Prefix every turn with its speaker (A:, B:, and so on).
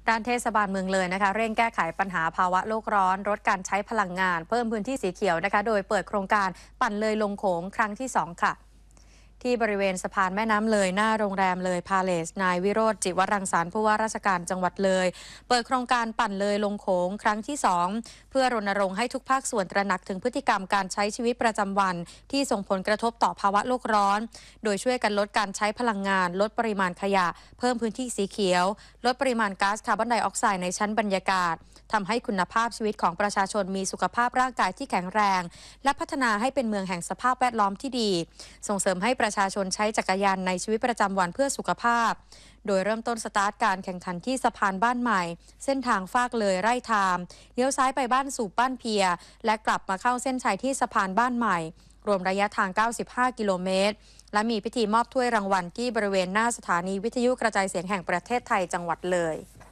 A: ด้านเทศบาลเมืองเลยนะคะเร่งแก้ไขปัญหาภาวะโลกร้อนลดการใช้พลังงานเพิ่มพื้นที่สีเขียวนะคะโดยเปิดโครงการปั่นเลยลงโขงครั้งที่2ค่ะที่บริเวณสะพานแม่น้ำเลยหน้าโรงแรมเลยพาเลสนายวิโรจน์จิวรังสรรค์ผู้ว่าราชการจังหวัดเลยเปิดโครงการปั่นเลยลงโขงครั้งที่2เพื่อรณรงค์ให้ทุกภาคส่วนตระหนักถึงพฤติกรรมการใช้ชีวิตประจำวันที่ส่งผลกระทบต่อภาวะโลกร้อนโดยช่วยกันลดการใช้พลังงานลดปริมาณขยะเพิ่มพื้นที่สีเขียวลดปริมาณก๊าซคาร์บอนไดออกไซด์ในชั้นบรรยากาศทำให้คุณภาพชีวิตของประชาชนมีสุขภาพร่างกายที่แข็งแรงและพัฒนาให้เป็นเมืองแห่งสภาพแวดล้อมที่ดีส่งเสริมให้ประชาชนใช้จักรยานในชีวิตประจำวันเพื่อสุขภาพโดยเริ่มต้นสตาร์ทการแข่งขันที่สะพานบ้านใหม่เส้นทางฟากเลยไร่ทามเลี้ยวซ้ายไปบ้านสู่บ้านเพียและกลับมาเข้าเส้นชัยที่สะพานบ้านใหม่รวมระยะทาง95กิโลเมตรและมีพิธีมอบถ้วยรางวัลที่บริเวณหน้าสถานีวิทยุกระจายเสียงแห่งประเทศไทยจังหวัดเลย